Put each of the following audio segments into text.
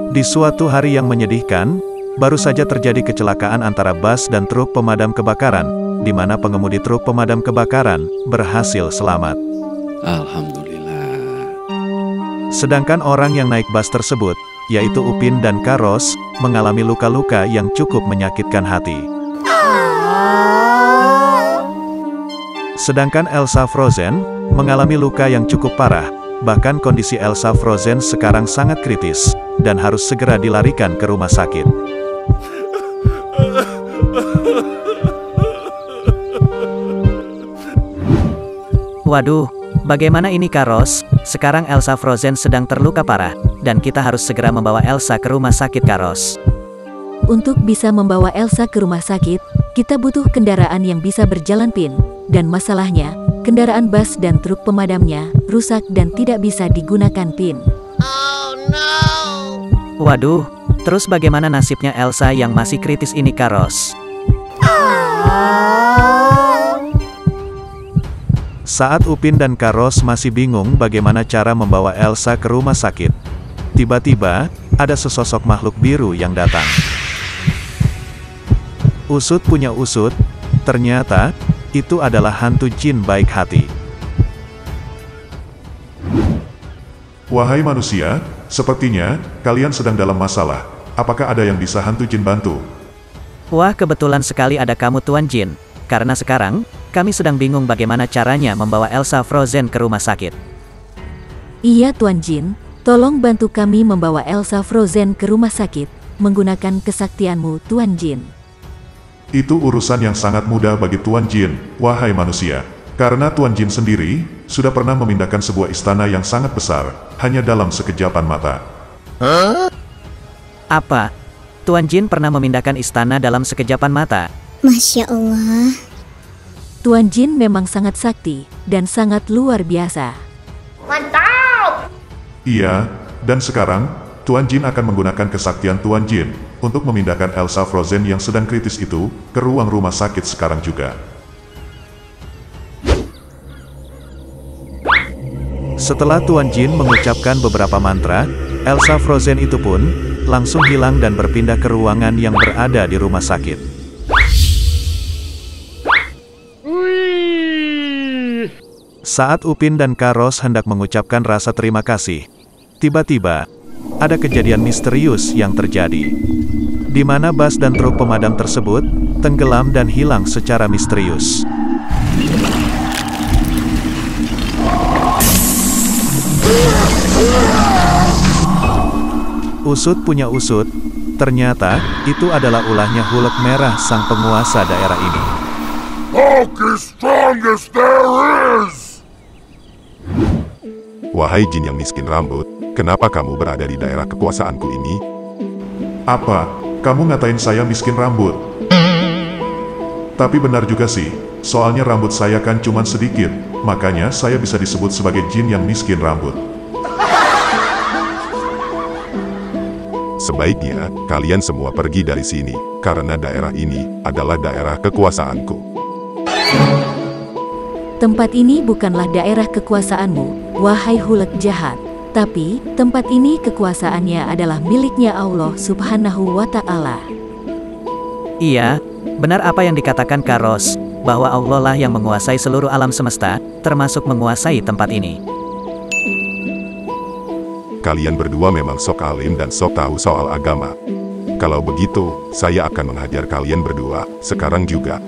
Di suatu hari yang menyedihkan, baru saja terjadi kecelakaan antara bus dan truk pemadam kebakaran, di mana pengemudi truk pemadam kebakaran berhasil selamat. Alhamdulillah. Sedangkan orang yang naik bus tersebut, yaitu Upin dan Karos, mengalami luka-luka yang cukup menyakitkan hati. Sedangkan Elsa Frozen mengalami luka yang cukup parah. Bahkan kondisi Elsa Frozen sekarang sangat kritis, dan harus segera dilarikan ke rumah sakit. Waduh, bagaimana ini Karos? Sekarang Elsa Frozen sedang terluka parah, dan kita harus segera membawa Elsa ke rumah sakit Karos. Untuk bisa membawa Elsa ke rumah sakit, kita butuh kendaraan yang bisa berjalan Pin. Dan masalahnya, kendaraan bus dan truk pemadamnya rusak dan tidak bisa digunakan Pin. Oh no! Waduh, terus bagaimana nasibnya Elsa yang masih kritis ini Karos? Saat Upin dan Karos masih bingung bagaimana cara membawa Elsa ke rumah sakit, tiba-tiba ada sesosok makhluk biru yang datang. Usut punya usut, ternyata itu adalah hantu jin baik hati. Wahai manusia, sepertinya kalian sedang dalam masalah. Apakah ada yang bisa hantu jin bantu? Wah, kebetulan sekali ada kamu Tuan Jin. Karena sekarang, kami sedang bingung bagaimana caranya membawa Elsa Frozen ke rumah sakit. Iya Tuan Jin, tolong bantu kami membawa Elsa Frozen ke rumah sakit, menggunakan kesaktianmu Tuan Jin. Itu urusan yang sangat mudah bagi Tuan Jin, wahai manusia. Karena Tuan Jin sendiri, sudah pernah memindahkan sebuah istana yang sangat besar, hanya dalam sekejapan mata. Apa? Tuan Jin pernah memindahkan istana dalam sekejapan mata? Masya Allah. Tuan Jin memang sangat sakti, dan sangat luar biasa. Mantap! Iya, dan sekarang, Tuan Jin akan menggunakan kesaktian Tuan Jin, untuk memindahkan Elsa Frozen yang sedang kritis itu, ke ruang rumah sakit sekarang juga. Setelah Tuan Jin mengucapkan beberapa mantra, Elsa Frozen itu pun langsung hilang dan berpindah ke ruangan yang berada di rumah sakit. Saat Upin dan Karos hendak mengucapkan rasa terima kasih, tiba-tiba ada kejadian misterius yang terjadi, di mana bus dan truk pemadam tersebut tenggelam dan hilang secara misterius. Usut punya usut, ternyata itu adalah ulahnya Hulk merah sang penguasa daerah ini. Hulk is strongest there is! Wahai jin yang miskin rambut, kenapa kamu berada di daerah kekuasaanku ini? Apa? Kamu ngatain saya miskin rambut? Tapi benar juga sih, soalnya rambut saya kan cuma sedikit, makanya saya bisa disebut sebagai jin yang miskin rambut. Sebaiknya, kalian semua pergi dari sini, karena daerah ini adalah daerah kekuasaanku. Tempat ini bukanlah daerah kekuasaanmu, wahai Hulk jahat. Tapi, tempat ini kekuasaannya adalah miliknya Allah Subhanahu wa Ta'ala. Iya, benar apa yang dikatakan Karos, bahwa Allah lah yang menguasai seluruh alam semesta, termasuk menguasai tempat ini. Kalian berdua memang sok alim dan sok tahu soal agama. Kalau begitu, saya akan menghajar kalian berdua, sekarang juga.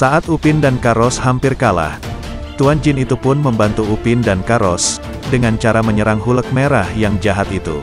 Saat Upin dan Karos hampir kalah, Tuan Jin itu pun membantu Upin dan Karos dengan cara menyerang Hulk merah yang jahat itu.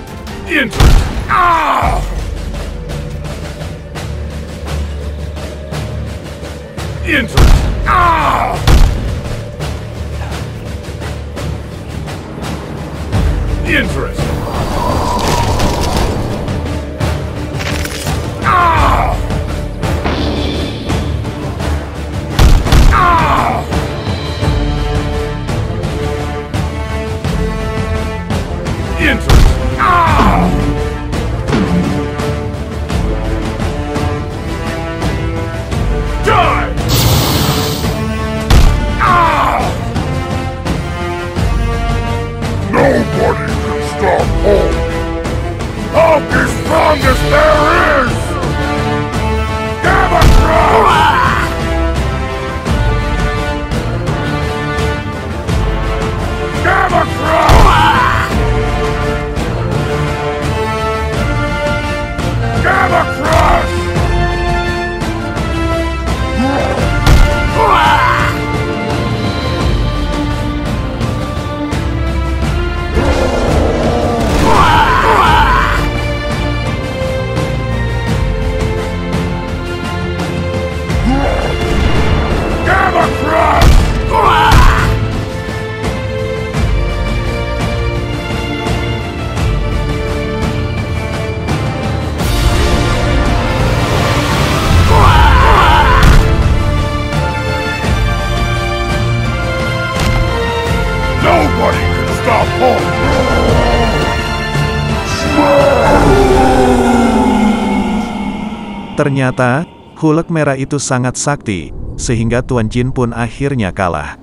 Nobody can stop Hulk! Hulk is strongest there is! Gamma Crush! Gamma Crush! Gamma Crush! Nobody can stop Hulk! Ternyata, Hulk merah itu sangat sakti, sehingga Tuan Jin pun akhirnya kalah.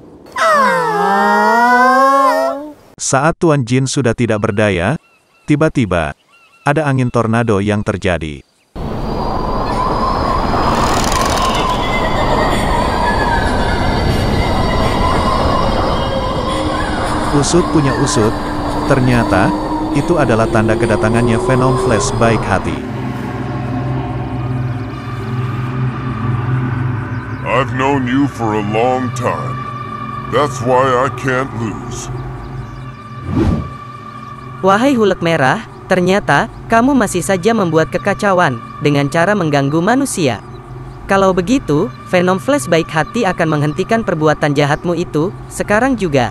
Saat Tuan Jin sudah tidak berdaya, tiba-tiba, ada angin tornado yang terjadi. Usut punya usut, ternyata, itu adalah tanda kedatangannya Venom Flash baik hati. I've known you for a long time. That's why I can't lose. Wahai Hulk merah, ternyata kamu masih saja membuat kekacauan dengan cara mengganggu manusia. Kalau begitu, Venom Flash baik hati akan menghentikan perbuatan jahatmu itu sekarang juga.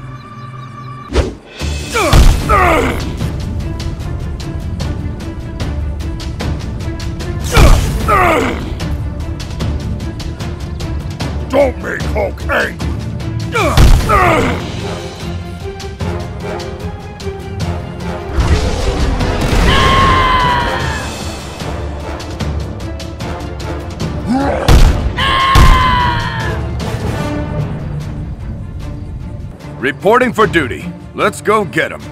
Don't make Hulk angry! Reporting for duty. Let's go get him.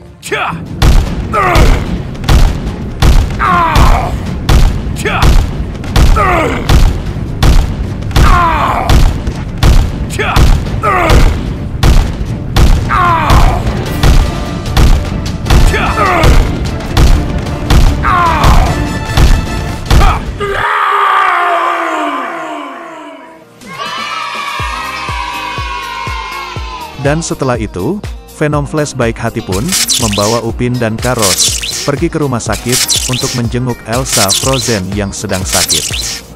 Dan setelah itu, Venom Flash baik hati pun membawa Upin dan Karos pergi ke rumah sakit untuk menjenguk Elsa Frozen yang sedang sakit.